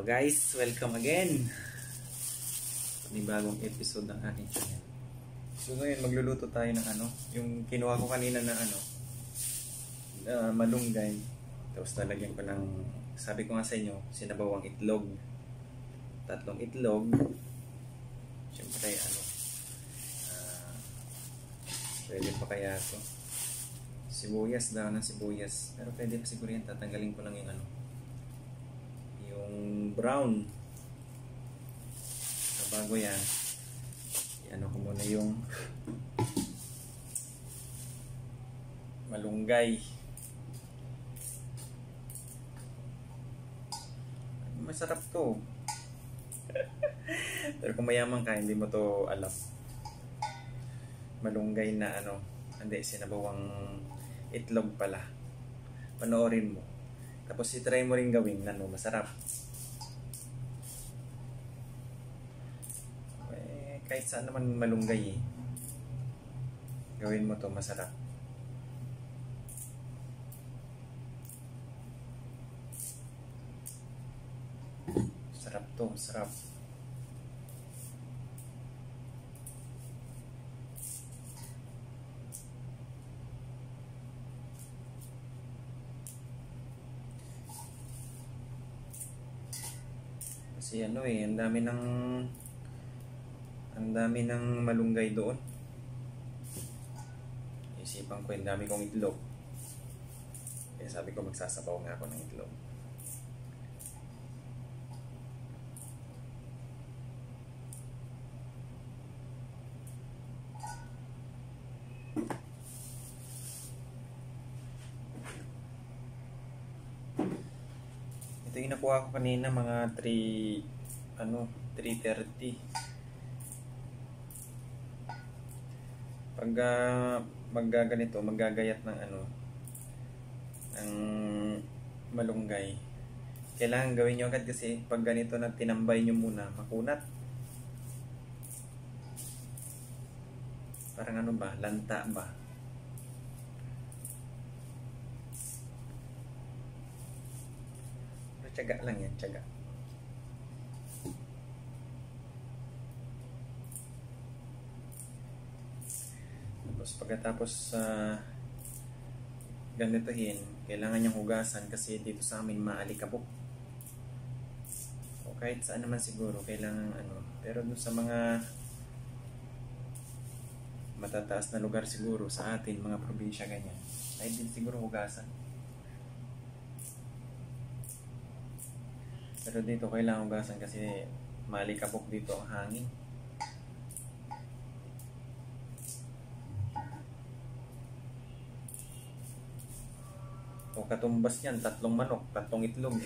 Guys, welcome again. Panibagong episode ng aking channel. So ngayon magluluto tayo ng yung kinuha ko kanina na malunggay. Tapos lalagyan ko ng, sabi ko nga sa inyo, sinabawang itlog. 3 itlog. Siyempre pwede pa kaya ito. Sibuyas, daw ng sibuyas. Pero pwede pa siguro yan, tatanggalin ko lang yung yung brown. So, bago yan, ko muna yung malunggay. Masarap to. Pero kung mayaman ka, hindi mo to alam. Malunggay na hindi, sinabawang itlog pala. Panoorin mo. Tapos itry mo rin gawin na masarap. Kahit saan naman malunggay gawin mo to, masarap. Sarap to, sarap. Kasi ang dami ng malunggay doon. Isipan ko, ang dami kong itlog. Kaya sabi ko, magsasabaw nga ako ng itlog. Ito yung nakuha ko kanina, mga 3:30. Pag maggaganito, maggagayat ng ng malunggay, kailangan gawin nyo agad kasi pag ganito na tinambay nyo muna, makunat. Parang lanta ba? Pero tiyaga lang yan, tiyaga. Pagkatapos ganitohin, kailangan niyang hugasan kasi dito sa amin maalikabok. O kahit saan naman siguro kailangan pero dun sa mga matataas na lugar siguro sa atin, mga probinsya ganyan, ay din siguro hugasan. Pero dito kailangan hugasan kasi maalikabok dito ang hangin. O katumbas yan, 3 manok, 3 itlog.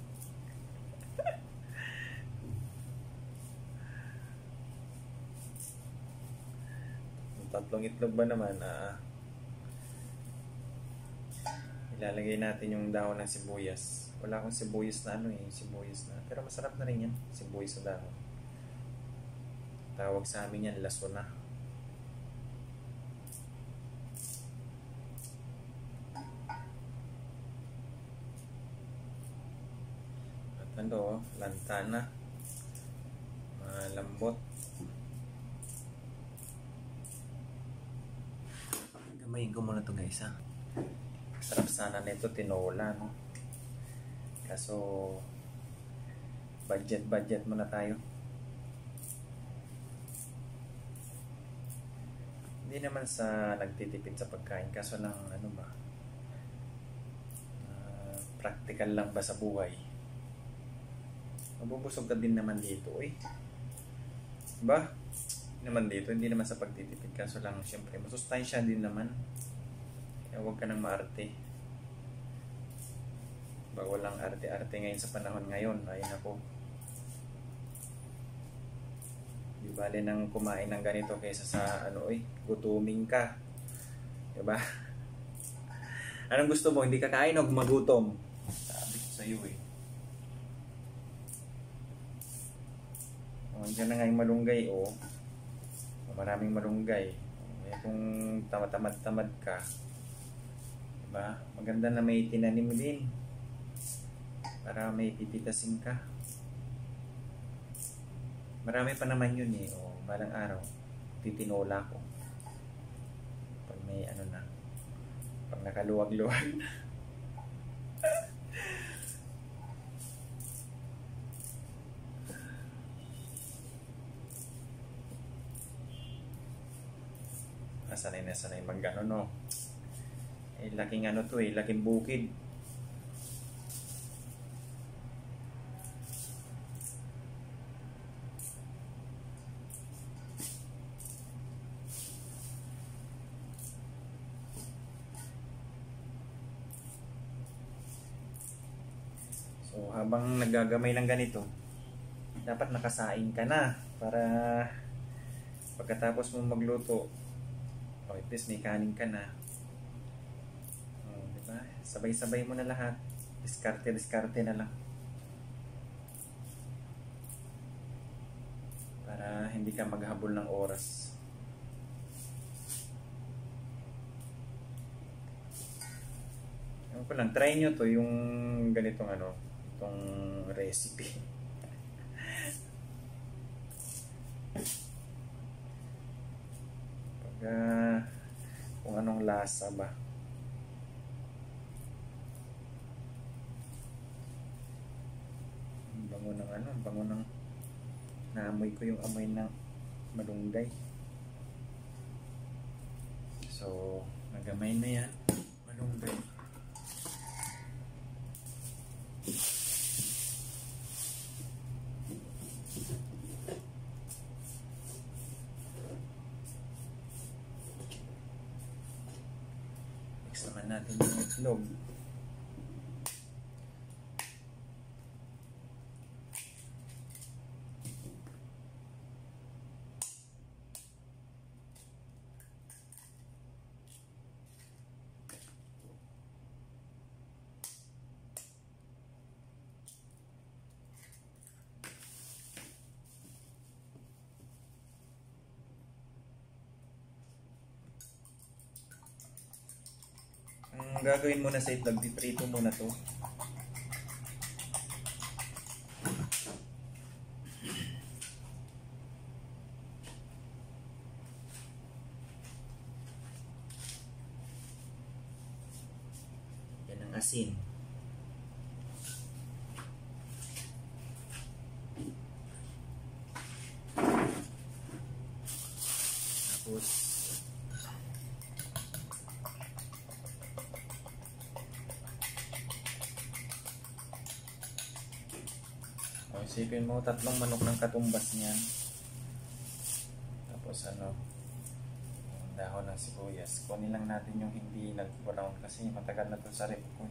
3 itlog ba naman, ilalagay natin yung dahon ng sibuyas. Wala akong sibuyas na sibuyas na. Pero masarap na rin yan, sibuyas na dahon. Tawag sa amin yan, laso na. Lantana, lambot. Gamayin ko muna to guys Sarap sana nito tinola kaso budget muna tayo. Hindi naman sa nagtitipid sa pagkain, kaso lang practical lang ba sa buhay. Mabubusog ka din naman dito Ba? Naman dito, hindi naman sa pagtitipid. Kaso lang, syempre, masustansya din naman. Kaya huwag ka nang maarte. Ba, walang arte-arte ngayon sa panahon ngayon. Ayun ako. Di bale nang kumain ng ganito kaysa sa gutuming ka. Diba? Anong gusto mo? Hindi ka kain o magutom? Sabi ko sa iyo Diyan na nga yung malunggay maraming malunggay. Kung tamad-tamad ka, diba? Maganda na may tinanim din para may pipitasin ka. Marami pa naman yun eh. O, balang araw, titinola ko. Pag may ano na, pag nakaluwag-luwag na. Sanay mag ano, no. Eh, laking ano to eh, laking bukid. So, habang nagagamay ng ganito, dapat nakasaing ka na para pagkatapos mo magluto, o at least may kanin ka na. O, diba? Sabay-sabay mo na lahat. Diskarte na lang. Para hindi ka maghabol ng oras. Ewan ko lang, try nyo to yung ganitong ano, itong recipe. Kung anong lasa ba. Bango ng ano, bango ng naamoy ko yung amoy ng malunggay. So, nagamay na yan, malunggay. Mix naman natin yung itlog. Ang gagawin muna sa itlog, piprito muna to. Yan ang asin. Tapos isipin mo, 3 manok ng katumbas niyan. Tapos ano, yung dahon ng sibuyas. Kunin lang natin yung hindi nag-brown kasi matagal na to sa rep ko.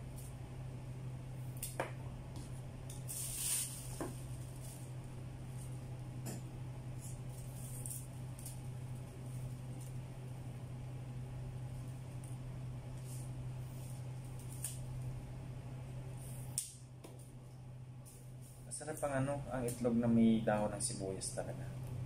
Masarap ang ano, ang itlog na may dahon ng sibuyas talaga.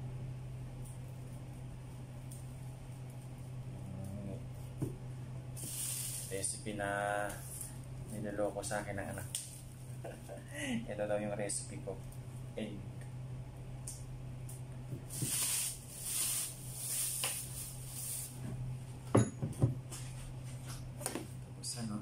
Recipe na niloloko sa akin ng anak. Ito daw yung recipe ko. Egg. Tapos ano,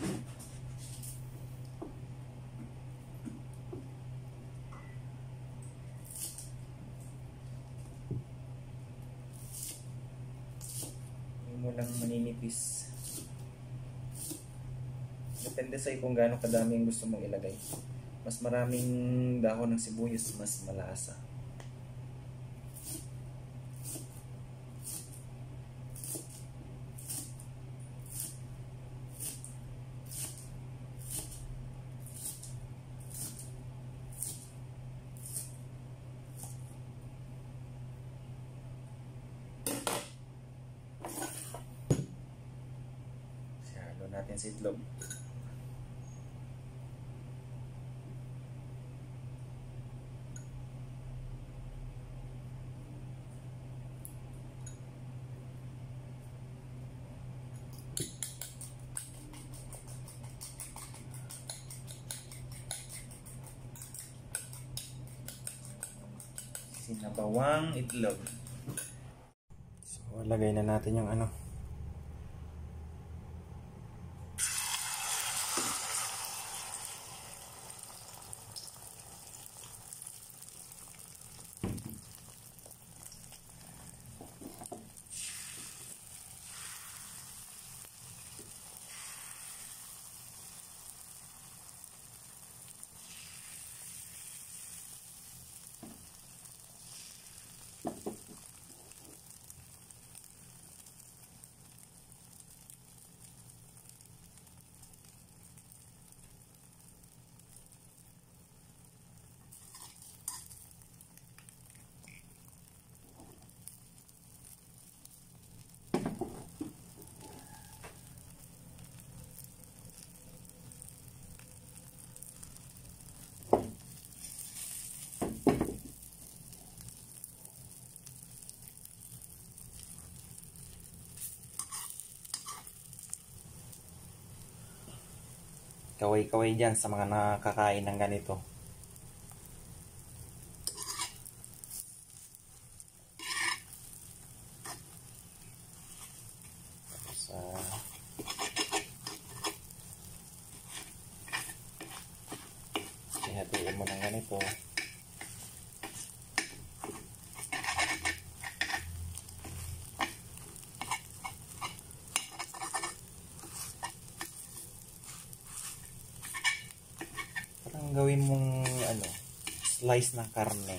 mo lang maninipis. Depende sa kung gaano kadami ang gusto mong ilagay. Mas maraming dahon ng sibuyas, mas malasa. Natin sa itlog. Sinabawang itlog. So, lagay na natin yung ano. Kaway-kaway dyan sa mga nakakain ng ganito. Ihatiin mo ng ganito. Parang gawin mong ano, slice ng karne.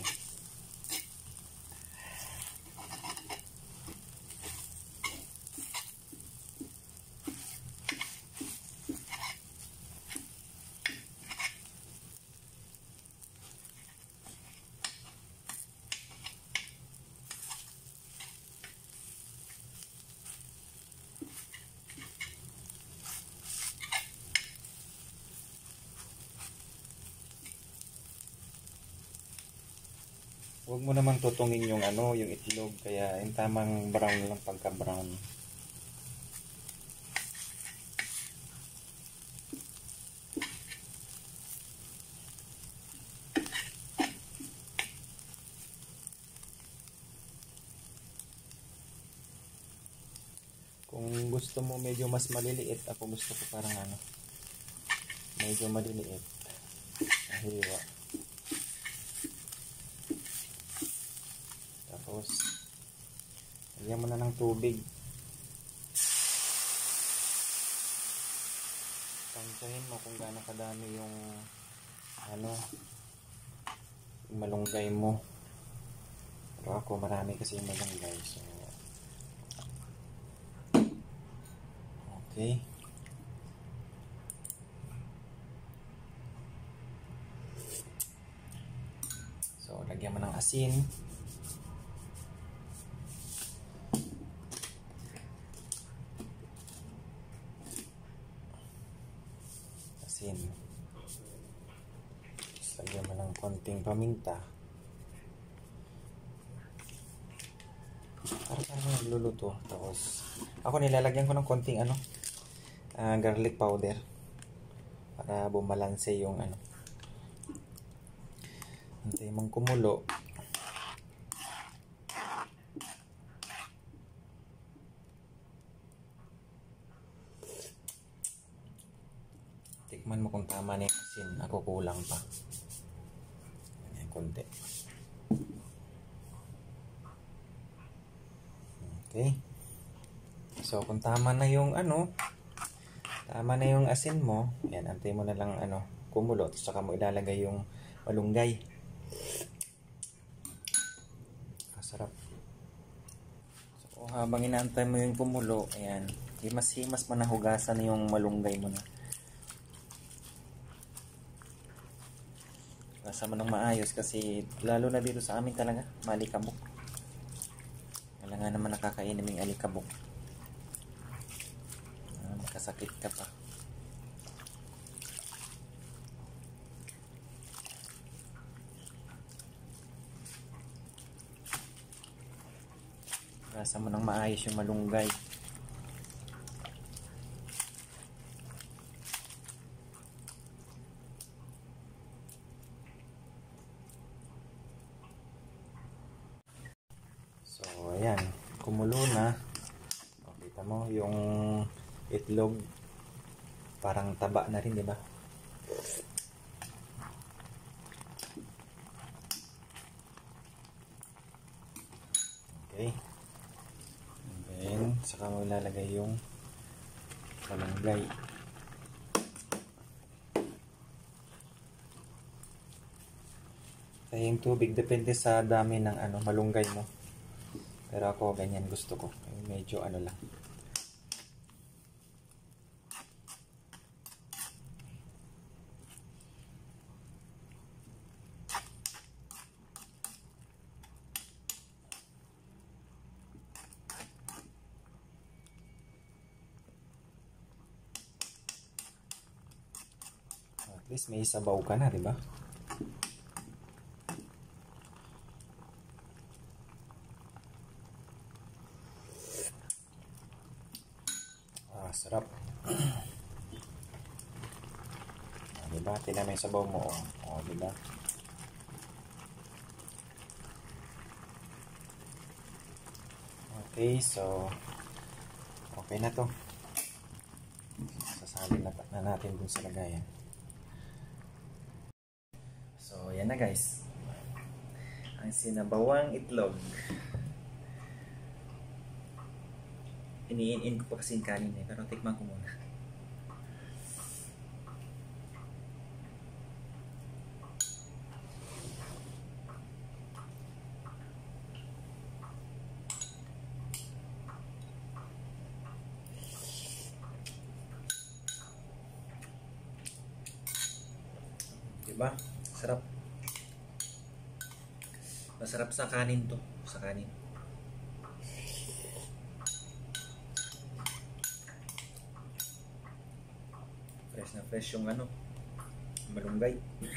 Huwag mo naman tutungin yung ano, yung itlog, kaya yung tamang brown lang pagka-brown. Kung gusto mo medyo mas maliliit, ako gusto ko parang ano, medyo maliliit. Hiwa. Tapos, lagyan mo na ng tubig. Tansyahin mo kung gaano kadami yung ano, yung malunggay mo. Pero ako marami kasi yung malunggay. So, okay. So, lagyan mo ng asin. Lagyan mo ng konting paminta para nagluluto. Tapos ako nilalagyan ko ng konting ano, garlic powder para bumalanse yung ano. Hintay mong kumulo. Tikman mo kung tama na yung asin. Ako kulang pa. Ayan, konti. Okay. So, kung tama na yung ano, tama na yung asin mo, ayan, antay mo na lang ano, kumulo. Tapos saka mo ilalagay yung malunggay. Masarap. So, habang inaantay mo yung kumulo, ayan, himas-himas mo na, hugasan yung malunggay mo na. Hugasan mo ng maayos kasi lalo na dito sa amin talaga, malikabok. Kailangan naman nakakainin ng alikabok. Makasakit ka pa. Hugasan mo ng maayos yung malunggay. kumulo na. O, kita mo yung itlog parang taba na rin, di ba? Okay. And then, saka mo ilalagay yung malunggay. Kaya yung tubig, depende sa dami ng malunggay mo. Pero ako, ganyan gusto ko. Medyo lang. At least may sabaw ka na, di ba? Sarap. Diba? Tingnan mo yung sabaw mo. Diba? Okay, so okay na to. Sasalin na natin dun sa lagayan. So, yan na guys. Ang sinabawang itlog. Iniin ko pa kasi yung kanin pero tikman ko muna. Diba? Sarap. Masarap sa kanin to. Sa kanin. Fresh na fresh yung malunggay.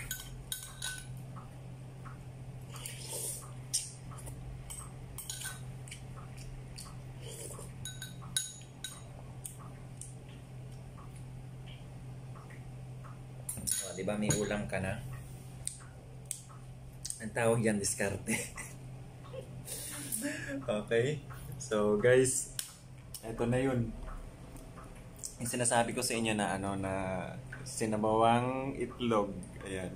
Diba may ulam ka na? Ang tawag yan, diskarte. Okay. So guys, eto na yun. Yung sinasabi ko sa inyo na na sinabawang itlog. Ayan.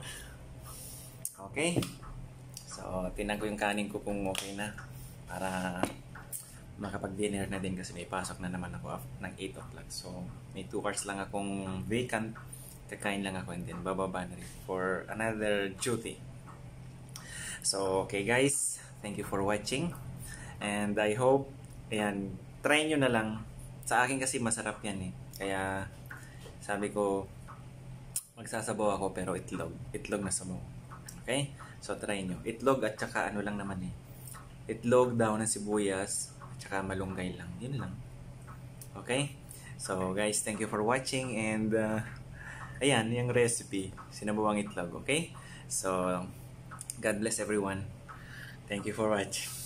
Okay. So, tingnan ko yung kanin ko kung okay na. Para makapag-dinner na din kasi may pasok na naman ako ng 8 o'clock. So, may 2 hours lang akong vacant. Kakain lang ako and then bababa na rin for another duty. So, okay guys. Thank you for watching. And I hope, ayan, try nyo na lang. Sa akin kasi masarap yan eh. Kaya sabi ko magsasabaw ako pero itlog. Itlog na sabaw. Okay? So try nyo. Itlog at saka lang naman eh. Itlog, daon ng sibuyas at saka malunggay lang. Yun lang. Okay? So guys, thank you for watching and ayan, yung recipe. Sinabawang itlog. Okay? So God bless everyone. Thank you for watching.